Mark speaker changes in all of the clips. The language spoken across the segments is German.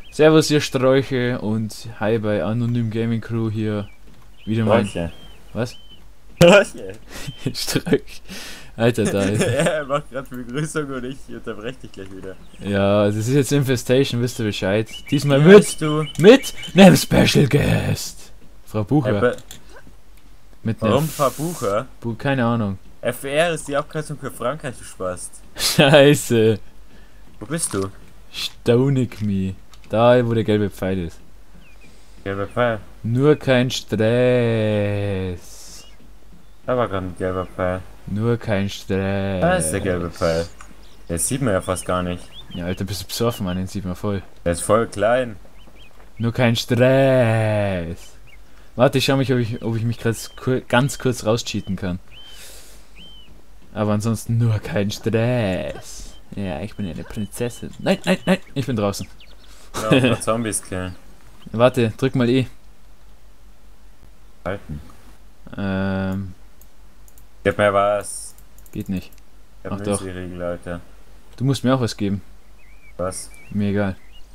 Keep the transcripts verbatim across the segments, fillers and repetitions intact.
Speaker 1: Servus, ihr Sträuche und hi bei Anonym Gaming Crew hier. Wieder mal.
Speaker 2: Sträuche.
Speaker 1: Was?
Speaker 2: Sträuche.
Speaker 1: Sträuch. Alter, da ist.
Speaker 2: Er macht gerade Begrüßung und ich unterbreche dich gleich wieder.
Speaker 1: Ja, das ist jetzt Infestation, wisst ihr Bescheid. Diesmal
Speaker 2: Wie
Speaker 1: mit.
Speaker 2: heißt du?
Speaker 1: Mit einem Special Guest. Frau Bucher.
Speaker 2: Äh, be-
Speaker 1: Mit einem.
Speaker 2: Warum Frau Bucher?
Speaker 1: Bu keine Ahnung.
Speaker 2: F R ist die Abkürzung für Frankreich, du Spast.
Speaker 1: Scheiße.
Speaker 2: Wo bist du?
Speaker 1: Staunig me. Da, wo der gelbe Pfeil ist.
Speaker 2: Gelber Pfeil.
Speaker 1: Nur kein Stress.
Speaker 2: Da war gerade ein gelber Pfeil.
Speaker 1: Nur kein Stress.
Speaker 2: Da ist der gelbe Pfeil. Den sieht man ja fast gar nicht.
Speaker 1: Ja, Alter, bist du besoffen, Mann, den sieht man voll.
Speaker 2: Der ist voll klein.
Speaker 1: Nur kein Stress. Warte, ich schau mich, ob ich, ob ich mich grad kur ganz kurz rauscheaten kann. Aber ansonsten nur kein Stress. Ja, ich bin eine Prinzessin. Nein, nein, nein, ich bin draußen.
Speaker 2: Genau, ein paar Zombies killen.
Speaker 1: Warte, drück mal E.
Speaker 2: Halten.
Speaker 1: Ähm,
Speaker 2: Gib mir was.
Speaker 1: geht nicht.
Speaker 2: Ich
Speaker 1: Ach
Speaker 2: hab
Speaker 1: doch.
Speaker 2: Müsli-Riegel, Alter.
Speaker 1: Du musst mir auch was geben.
Speaker 2: Was?
Speaker 1: Mir egal.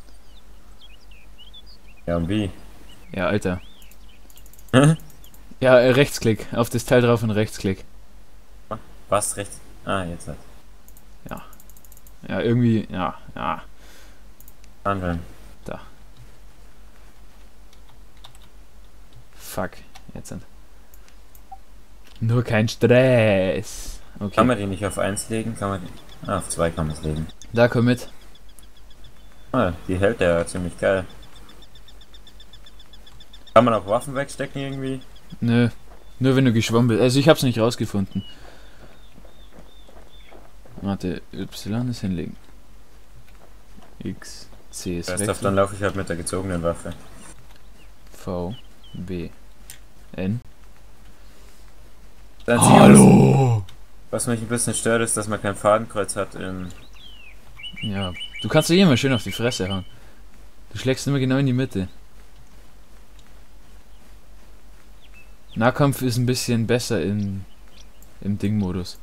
Speaker 2: Ja, und wie?
Speaker 1: Ja, Alter. Ja, äh, Rechtsklick. Auf das Teil drauf und Rechtsklick.
Speaker 2: Was? Rechts? Ah, jetzt halt.
Speaker 1: Ja, irgendwie, ja, ja.
Speaker 2: Handeln.
Speaker 1: Fuck. Jetzt sind. Nur kein Stress. Okay.
Speaker 2: Kann man die nicht auf eins legen? Kann man die... Ah, auf zwei kann man es legen.
Speaker 1: Da komm mit.
Speaker 2: Ah, die hält ja ziemlich geil. Kann man auch Waffen wegstecken irgendwie?
Speaker 1: Nö. Nur wenn du geschwommen bist. Also ich hab's nicht rausgefunden. Warte, Y ist hinlegen. X, C ist
Speaker 2: Weißt du, dann
Speaker 1: wechseln.
Speaker 2: laufe ich halt mit der gezogenen Waffe.
Speaker 1: V, B, N.
Speaker 2: Das Einzige,
Speaker 1: Hallo!
Speaker 2: Was, was mich ein bisschen stört, ist, dass man kein Fadenkreuz hat in...
Speaker 1: Ja, du kannst dir immer schön auf die Fresse hauen. Du schlägst immer genau in die Mitte. Nahkampf ist ein bisschen besser in, im Ding-Modus.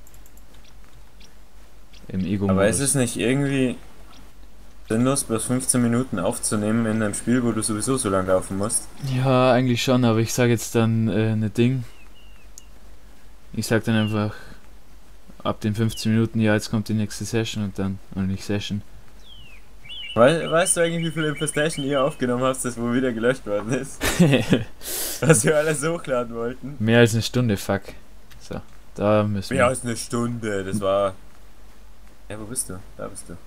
Speaker 1: Im Ego-Modus.
Speaker 2: Aber ist es nicht irgendwie sinnlos, bloß fünfzehn Minuten aufzunehmen in einem Spiel, wo du sowieso so lang laufen musst?
Speaker 1: Ja, eigentlich schon, aber ich sage jetzt dann äh, ne Ding. Ich sag dann einfach ab den fünfzehn Minuten, ja, jetzt kommt die nächste Session und dann, oder nicht Session.
Speaker 2: We weißt du eigentlich, wie viel Infestation ihr aufgenommen habt, das wo wieder gelöscht worden ist? Was wir alles hochladen wollten?
Speaker 1: Mehr als eine Stunde, fuck. So, da müssen
Speaker 2: Mehr
Speaker 1: wir.
Speaker 2: als eine Stunde, das war... Ja, wo bist du? Da bist du.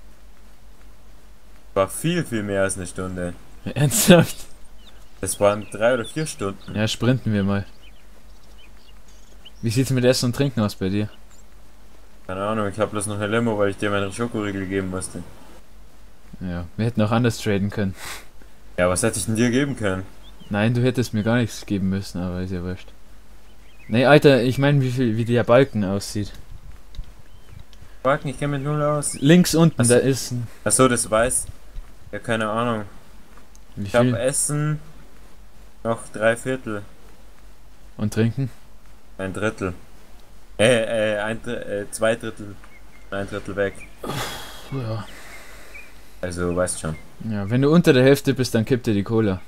Speaker 2: War viel, viel mehr als eine Stunde.
Speaker 1: Ernsthaft?
Speaker 2: Das waren drei oder vier Stunden.
Speaker 1: Ja, sprinten wir mal. Wie sieht's mit Essen und Trinken aus bei dir?
Speaker 2: Keine Ahnung, ich habe bloß noch eine Limo, weil ich dir meine Schokoriegel geben musste.
Speaker 1: Ja, wir hätten auch anders traden können.
Speaker 2: Ja, was hätte ich denn dir geben können?
Speaker 1: Nein, du hättest mir gar nichts geben müssen, aber ist ja wurscht. Nee, Alter, ich meine, wie viel, wie der Balken aussieht.
Speaker 2: Balken, ich kenne mich null aus.
Speaker 1: Links unten,
Speaker 2: Achso.
Speaker 1: da ist ein.
Speaker 2: Achso, das weiß. Ja, keine Ahnung.
Speaker 1: Wie
Speaker 2: Ich habe
Speaker 1: viel?
Speaker 2: Essen noch drei Viertel.
Speaker 1: Und trinken?
Speaker 2: Ein Drittel. Äh, äh, ein Dr äh, zwei Drittel. Ein Drittel weg.
Speaker 1: Ja.
Speaker 2: Also, weißt schon.
Speaker 1: Ja, wenn du unter der Hälfte bist, dann kippt dir die Cola.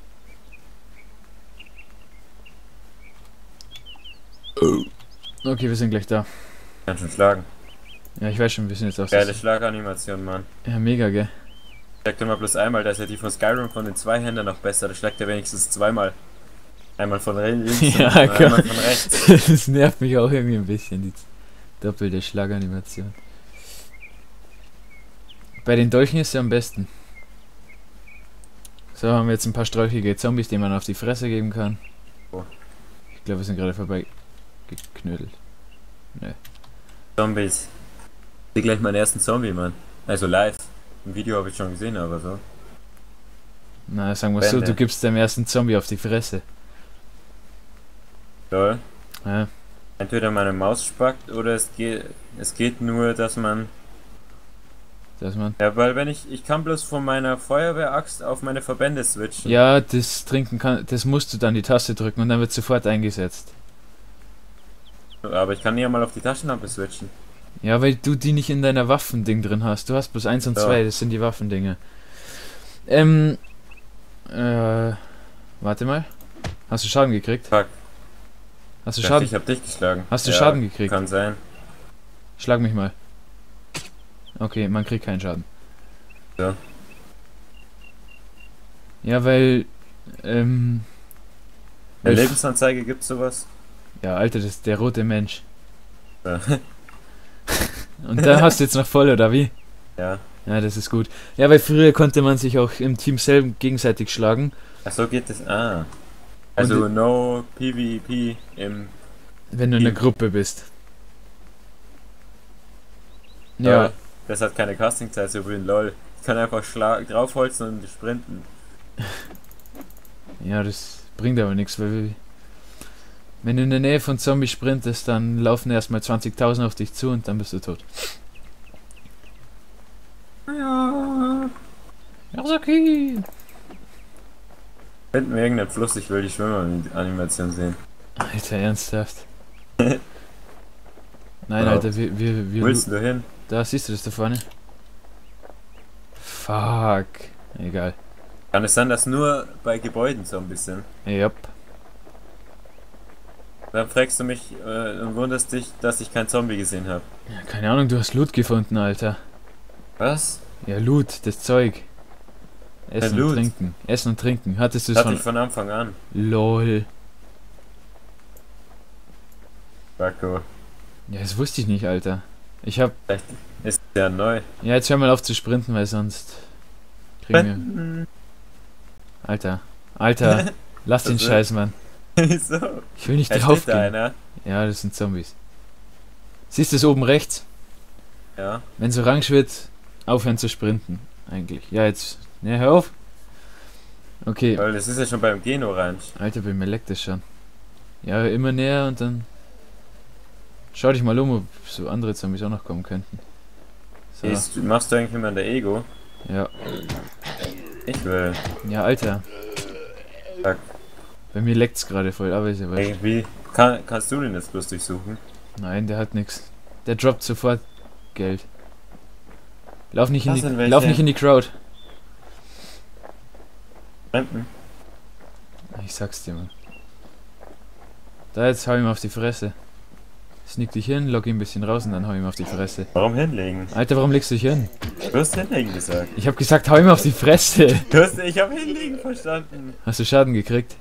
Speaker 1: Okay, wir sind gleich da.
Speaker 2: Kann schon schlagen.
Speaker 1: Ja, ich weiß schon, wir sind jetzt auch
Speaker 2: Geile
Speaker 1: so.
Speaker 2: Schlaganimation, Mann.
Speaker 1: Ja, mega, gell?
Speaker 2: Schlägt immer bloß einmal, da ist ja die von Skyrim von den zwei Händen noch besser. Da schlägt er wenigstens zweimal. Einmal von links
Speaker 1: Ja,
Speaker 2: und einmal
Speaker 1: Gott.
Speaker 2: von rechts.
Speaker 1: Das nervt mich auch irgendwie ein bisschen, die doppelte Schlaganimation. Bei den Dolchen ist ja am besten. So, haben wir jetzt ein paar sträuchige Zombies, denen man auf die Fresse geben kann.
Speaker 2: Oh.
Speaker 1: Ich glaube, wir sind gerade vorbei geknödelt. Ne.
Speaker 2: Zombies. Ich sehe gleich meinen ersten Zombie, Mann. Also live. Im Video habe ich schon gesehen, aber so.
Speaker 1: Na, sagen wir so,
Speaker 2: Bände.
Speaker 1: du gibst dem ersten Zombie auf die Fresse.
Speaker 2: Lol.
Speaker 1: Ja,
Speaker 2: Entweder meine Maus spackt oder es geht, es geht nur, dass man...
Speaker 1: dass man.
Speaker 2: Ja, weil wenn ich... Ich kann bloß von meiner Feuerwehraxt auf meine Verbände switchen.
Speaker 1: Ja, das trinken kann, das musst du dann die Taste drücken und dann wird sofort eingesetzt.
Speaker 2: Aber ich kann nie einmal auf die Taschenlampe switchen.
Speaker 1: Ja, weil du die nicht in deiner Waffending drin hast. Du hast bloß eins und
Speaker 2: Ja.
Speaker 1: zwei, das sind die Waffendinge. Ähm, äh, warte mal. Hast du Schaden gekriegt?
Speaker 2: Fuck.
Speaker 1: Hast du
Speaker 2: Ich dachte,
Speaker 1: Schaden?
Speaker 2: ich hab dich geschlagen.
Speaker 1: Hast du
Speaker 2: Ja,
Speaker 1: Schaden gekriegt?
Speaker 2: Kann sein.
Speaker 1: Schlag mich mal. Okay, man kriegt keinen Schaden.
Speaker 2: So.
Speaker 1: Ja, weil, ähm...
Speaker 2: In der
Speaker 1: weil-
Speaker 2: Lebensanzeige gibt's sowas?
Speaker 1: Ja, Alter, das ist der rote Mensch.
Speaker 2: Ja.
Speaker 1: Und da hast du jetzt noch voll, oder wie?
Speaker 2: Ja.
Speaker 1: Ja, das ist gut. Ja, weil früher konnte man sich auch im Team selber gegenseitig schlagen.
Speaker 2: Ach so geht es. Ah. Also
Speaker 1: Und-
Speaker 2: no PvP im.
Speaker 1: Wenn du in einer
Speaker 2: Team.
Speaker 1: Gruppe bist.
Speaker 2: Ja.
Speaker 1: Ja,
Speaker 2: Das hat keine Castingzeit, so wie in LOL. Ich kann einfach schlag draufholzen und sprinten.
Speaker 1: ja, das bringt aber nichts, weil wenn du in der Nähe von Zombies sprintest, dann laufen erstmal zwanzigtausend auf dich zu und dann bist du tot.
Speaker 2: Ja.
Speaker 1: Ja, ist okay.
Speaker 2: Finden wir irgendeinen Fluss, ich will die Schwimmer-Animation sehen.
Speaker 1: Alter, ernsthaft. Nein,
Speaker 2: Ja.
Speaker 1: Alter, wir, wir,
Speaker 2: Wo
Speaker 1: wir...
Speaker 2: willst du hin?
Speaker 1: Da, siehst du das da vorne? Fuck. Egal.
Speaker 2: Kann es sein, dass nur bei Gebäuden Zombies sind?
Speaker 1: Jupp.
Speaker 2: Dann fragst du mich äh, und wunderst dich, dass ich keinen Zombie gesehen habe.
Speaker 1: Ja, keine Ahnung, du hast Loot gefunden, Alter.
Speaker 2: Was?
Speaker 1: Ja, Loot, das Zeug. Essen
Speaker 2: Loot?
Speaker 1: und trinken. Essen und trinken. Hattest du es
Speaker 2: Hatte
Speaker 1: von...
Speaker 2: ich von Anfang an.
Speaker 1: LOL.
Speaker 2: Wacko.
Speaker 1: Ja, das wusste ich nicht, Alter. Ich hab...
Speaker 2: Vielleicht ist der neu.
Speaker 1: Ja, jetzt hör mal auf zu sprinten, weil sonst... Kriegen wir... Alter. Alter. Lass den
Speaker 2: Was
Speaker 1: Scheiß, Mann.
Speaker 2: Wieso?
Speaker 1: Ich will nicht
Speaker 2: Da steht
Speaker 1: drauf
Speaker 2: da
Speaker 1: gehen.
Speaker 2: einer.
Speaker 1: Ja, das sind Zombies. Siehst du es oben rechts?
Speaker 2: Ja.
Speaker 1: Wenn es orange wird, aufhören zu sprinten. Eigentlich. Ja, jetzt... Ne, hör auf. Okay.
Speaker 2: Weil das ist ja schon beim Gehen orange.
Speaker 1: Alter, bei mir leckt das schon. Ja, immer näher und dann... Schau dich mal um, ob so andere Zombies auch noch kommen könnten. So.
Speaker 2: Ist, machst du eigentlich immer in der Ego?
Speaker 1: Ja.
Speaker 2: Ich will.
Speaker 1: Ja, Alter.
Speaker 2: Fuck.
Speaker 1: Bei mir leckt's gerade voll, aber ist ja wurscht.
Speaker 2: Irgendwie. Kann, kannst du den jetzt bloß durchsuchen?
Speaker 1: Nein, der hat nix. Der droppt sofort Geld. Lauf nicht in
Speaker 2: Das
Speaker 1: die,
Speaker 2: sind welche.
Speaker 1: lauf nicht in die Crowd.
Speaker 2: Fremden?
Speaker 1: Ich sag's dir, Mann. Da, jetzt hau ihm auf die Fresse. Sneak dich hin, lock ihn ein bisschen raus und dann hau ihm auf die Fresse.
Speaker 2: Warum hinlegen?
Speaker 1: Alter, warum legst du dich hin?
Speaker 2: Du hast hinlegen gesagt.
Speaker 1: Ich hab gesagt, hau ihm auf die Fresse.
Speaker 2: Du hast, ich hab hinlegen verstanden.
Speaker 1: Hast du Schaden gekriegt?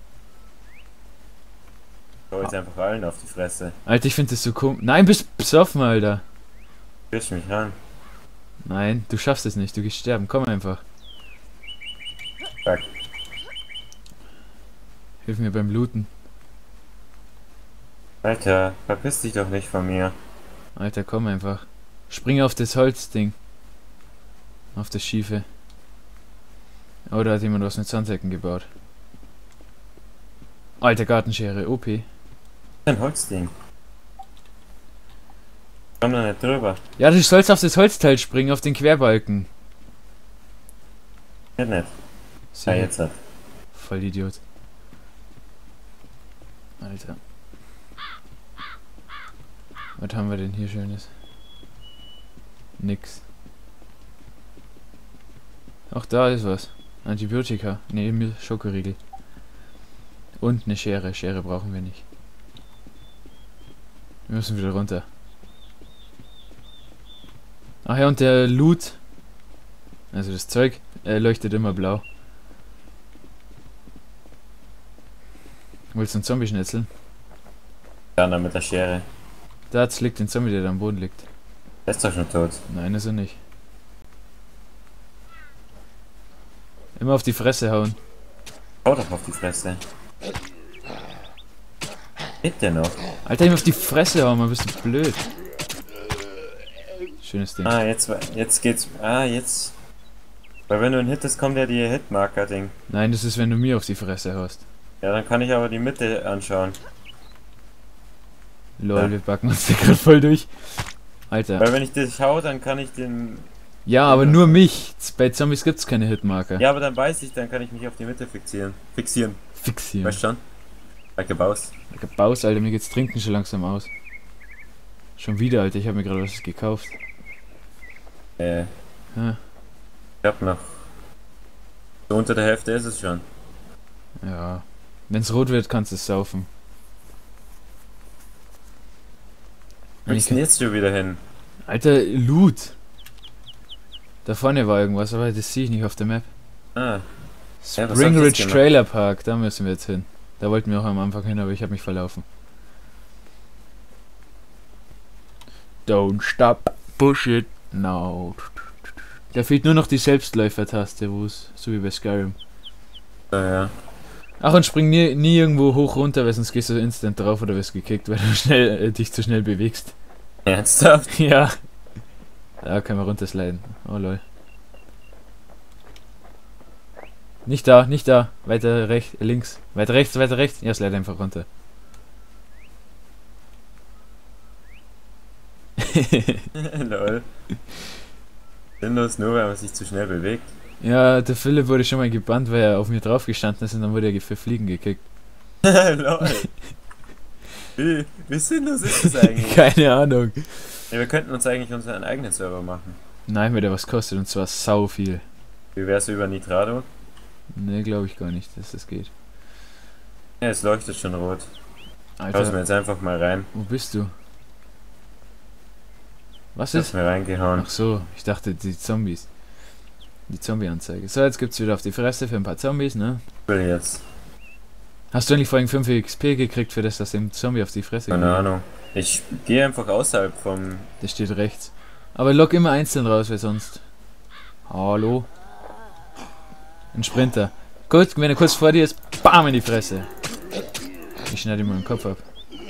Speaker 2: Ich hau jetzt einfach allen auf die Fresse.
Speaker 1: Alter, ich find das so komisch. Nein, bist besoffen, Alter.
Speaker 2: Fisch mich an.
Speaker 1: Nein, du schaffst es nicht, du gehst sterben, komm einfach.
Speaker 2: Fuck.
Speaker 1: Hilf mir beim Looten.
Speaker 2: Alter, verpiss dich doch nicht von mir.
Speaker 1: Alter, komm einfach. Spring auf das Holzding. Auf das Schiefe. Oder hat jemand was mit Sandsäcken gebaut? Alter, Gartenschere, O P.
Speaker 2: Ein Holzding. Komm da nicht drüber.
Speaker 1: Ja, du sollst auf das Holzteil springen, auf den Querbalken.
Speaker 2: Geht nicht.
Speaker 1: So,
Speaker 2: Ja, jetzt hat.
Speaker 1: voll Idiot. Alter. Was haben wir denn hier Schönes? Nix. Auch da ist was. Antibiotika. Ne, Schokoriegel. Und eine Schere. Schere brauchen wir nicht. Wir müssen wieder runter. Ach ja, und der Loot, also das Zeug, äh, leuchtet immer blau. Willst du einen Zombie schnetzeln?
Speaker 2: Dann mit der Schere.
Speaker 1: Da liegt den Zombie, der da am Boden liegt.
Speaker 2: Der ist doch schon tot.
Speaker 1: Nein, ist er nicht. Immer auf die Fresse hauen.
Speaker 2: Hau doch auf die Fresse. Lebt der noch?
Speaker 1: Alter, immer auf die Fresse hauen, man bist du blöd. Schönes Ding.
Speaker 2: Ah, jetzt, jetzt geht's. Ah, jetzt. Weil wenn du einen hittest, kommt ja die Hitmarker-Ding.
Speaker 1: Nein, das ist, wenn du mir auf die Fresse haust.
Speaker 2: Ja, dann kann ich aber die Mitte anschauen.
Speaker 1: Lol,
Speaker 2: Ja.
Speaker 1: wir backen uns da gerade voll durch. Alter.
Speaker 2: Weil wenn ich dich hau, dann kann ich den.
Speaker 1: Ja, aber nur mich. Bei Zombies gibt's keine Hitmarker.
Speaker 2: Ja, aber dann weiß ich, dann kann ich mich auf die Mitte fixieren. Fixieren.
Speaker 1: Fixieren.
Speaker 2: Weißt du schon? Like a Baus.
Speaker 1: Baus, Alter, mir geht's Trinken schon langsam aus. Schon wieder, Alter, ich habe mir gerade was gekauft.
Speaker 2: Äh.
Speaker 1: Ja.
Speaker 2: Ich hab noch So unter der Hälfte ist es schon.
Speaker 1: Ja. Wenn's rot wird, kannst du es saufen.
Speaker 2: Wo ist denn jetzt schon wieder hin?
Speaker 1: Alter, Loot. Da vorne war irgendwas, aber das sehe ich nicht auf der Map.
Speaker 2: Ah. Ja, was hab ich
Speaker 1: Spring
Speaker 2: jetzt
Speaker 1: Ridge
Speaker 2: gemacht?
Speaker 1: Trailer Park, da müssen wir jetzt hin. Da wollten wir auch am Anfang hin, aber ich habe mich verlaufen. Don't stop, push it now. Da fehlt nur noch die Selbstläufer-Taste, wo es so wie bei Skyrim.
Speaker 2: Ja, ja.
Speaker 1: Ach, und spring nie, nie irgendwo hoch runter, weil sonst gehst du instant drauf oder wirst gekickt, weil du schnell, äh, dich zu schnell bewegst.
Speaker 2: Ernsthaft?
Speaker 1: Ja. Da können wir runtersliden. Oh lol. Nicht da, nicht da. Weiter rechts, links. Weiter rechts, weiter rechts. Ja, slide einfach runter.
Speaker 2: Lol. Sinnlos nur, weil man sich zu schnell bewegt.
Speaker 1: Ja, der Philipp wurde schon mal gebannt, weil er auf mir drauf gestanden ist und dann wurde er für Fliegen gekickt.
Speaker 2: Lol. Wie, wie sinnlos ist das eigentlich?
Speaker 1: Keine Ahnung.
Speaker 2: Ja, wir könnten uns eigentlich unseren eigenen Server machen.
Speaker 1: Nein, weil der was kostet und zwar sau viel.
Speaker 2: Wie wär's über Nitrado?
Speaker 1: Ne, glaube ich gar nicht, dass das geht.
Speaker 2: Ja, es leuchtet schon rot. Schauen wir
Speaker 1: Alter,
Speaker 2: jetzt einfach mal rein.
Speaker 1: wo bist du? Was
Speaker 2: Lass
Speaker 1: ist?
Speaker 2: mir reingehauen.
Speaker 1: Ach so, ich dachte die Zombies. Die Zombie-Anzeige. So, jetzt gibt's wieder auf die Fresse für ein paar Zombies, ne?
Speaker 2: Ich will jetzt.
Speaker 1: Hast du eigentlich vorhin fünf X P gekriegt für das, dass dem Zombie auf die Fresse
Speaker 2: Keine
Speaker 1: geht?
Speaker 2: Ahnung. Ich gehe einfach außerhalb vom...
Speaker 1: Das steht rechts. Aber log immer einzeln raus, weil sonst... Hallo? Ein Sprinter. Gut, wenn er kurz vor dir ist, bam in die Fresse. Ich schneide ihm mal den Kopf ab.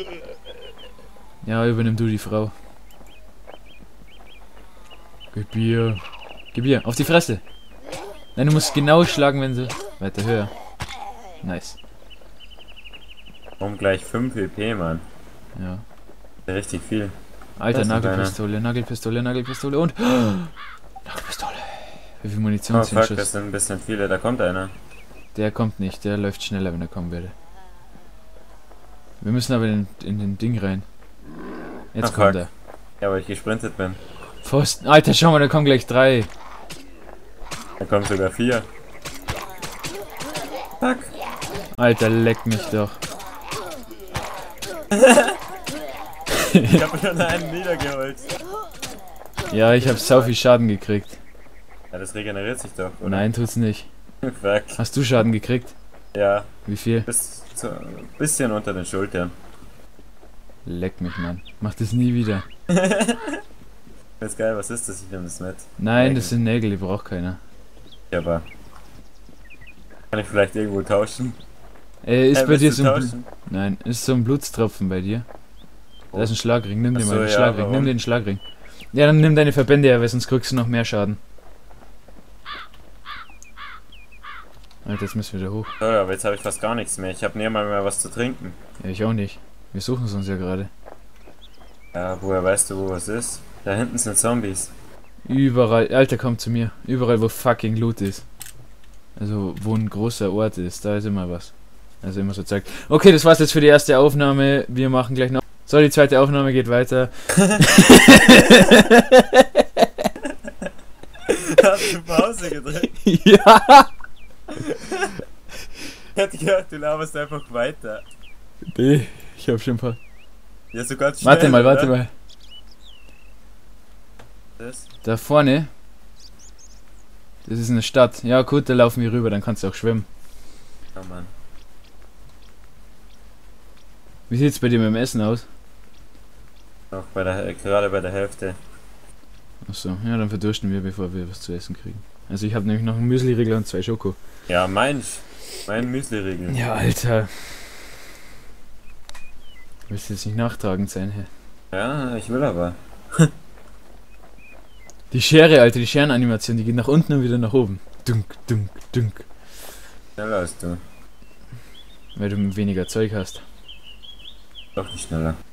Speaker 1: Ja, übernimm du die Frau. Gib ihr. Gib ihr. Auf die Fresse. Nein, du musst genau schlagen, wenn sie... Weiter höher. Nice.
Speaker 2: Um gleich fünf E P, Mann.
Speaker 1: Ja.
Speaker 2: Richtig viel.
Speaker 1: Alter,
Speaker 2: Das ist
Speaker 1: Nagelpistole, Nagelpistole, Nagelpistole und... Nagelpistole. Wie viel Munition
Speaker 2: Oh
Speaker 1: sind
Speaker 2: fuck,
Speaker 1: Schuss?
Speaker 2: das sind ein bisschen viele. Da kommt einer.
Speaker 1: Der kommt nicht, der läuft schneller, wenn er kommen würde. Wir müssen aber in, in den Ding rein. Jetzt
Speaker 2: Ach,
Speaker 1: kommt
Speaker 2: fuck.
Speaker 1: er.
Speaker 2: Ja, weil ich gesprintet bin.
Speaker 1: Pfosten. Alter, schau mal, da kommen gleich drei.
Speaker 2: Da kommen sogar vier. Fuck.
Speaker 1: Alter, leck mich doch.
Speaker 2: Ich hab schon einen niedergeholt.
Speaker 1: Ja, ich hab sau viel Schaden gekriegt.
Speaker 2: Ja, das regeneriert sich doch, oder?
Speaker 1: Nein, tut's nicht.
Speaker 2: Fuck.
Speaker 1: Hast du Schaden gekriegt?
Speaker 2: Ja,
Speaker 1: Wie viel?
Speaker 2: bis zu, ein bisschen unter den Schultern.
Speaker 1: Leck mich, Mann. Mach das nie wieder.
Speaker 2: Das ist geil, was ist das? Ich nehme das mit.
Speaker 1: Nein,
Speaker 2: Nägel.
Speaker 1: das sind Nägel, die braucht keiner.
Speaker 2: Ja, aber... Kann ich vielleicht irgendwo tauschen?
Speaker 1: Äh, ist
Speaker 2: Hey,
Speaker 1: bei
Speaker 2: willst
Speaker 1: dir
Speaker 2: du
Speaker 1: so ein... Bl-
Speaker 2: tauschen?
Speaker 1: Nein, ist so ein Blutstropfen bei dir. Da ist ein Schlagring, nimm
Speaker 2: Ach
Speaker 1: den
Speaker 2: so,
Speaker 1: mal, den
Speaker 2: ja,
Speaker 1: Schlagring,
Speaker 2: warum?
Speaker 1: nimm den Schlagring. Ja, dann nimm deine Verbände her, weil sonst kriegst du noch mehr Schaden. Alter, jetzt müssen wir wieder hoch.
Speaker 2: Oh, aber jetzt habe ich fast gar nichts mehr. Ich habe nie mal mehr was zu trinken.
Speaker 1: Ja, ich auch nicht. Wir suchen es uns ja gerade.
Speaker 2: Ja, woher weißt du, wo was ist? Da hinten sind Zombies.
Speaker 1: Überall, Alter, komm zu mir. Überall, wo fucking Loot ist. Also, wo ein großer Ort ist, da ist immer was. Also immer so zeigt. Okay, das war's jetzt für die erste Aufnahme. Wir machen gleich noch... So, die zweite Aufnahme geht weiter.
Speaker 2: Hast du Pause gedrückt?
Speaker 1: Ja!
Speaker 2: Ich hätte gedacht, du laberst einfach weiter.
Speaker 1: Nee, ich hab schon ein paar...
Speaker 2: Ja, so ganz schnell,
Speaker 1: Warte mal, warte
Speaker 2: oder?
Speaker 1: mal.
Speaker 2: Das?
Speaker 1: Da vorne. Das ist eine Stadt. Ja gut, da laufen wir rüber, dann kannst du auch schwimmen.
Speaker 2: Oh Mann.
Speaker 1: Wie sieht's bei dir mit dem Essen aus?
Speaker 2: Noch bei der, äh, gerade bei der Hälfte.
Speaker 1: Achso, ja, dann verdursten wir, bevor wir was zu essen kriegen. Also ich habe nämlich noch einen Müsli-Riegel und zwei Schoko.
Speaker 2: Ja, mein, mein Müsli-Riegel.
Speaker 1: Ja, Alter. Willst du jetzt nicht nachtragend sein, hä?
Speaker 2: Ja, ich will aber.
Speaker 1: Die Schere, Alter, die Scherenanimation, die geht nach unten und wieder nach oben. Dunk, dunk, dunk.
Speaker 2: Schneller als du.
Speaker 1: Weil du weniger Zeug hast.
Speaker 2: Doch nicht schneller.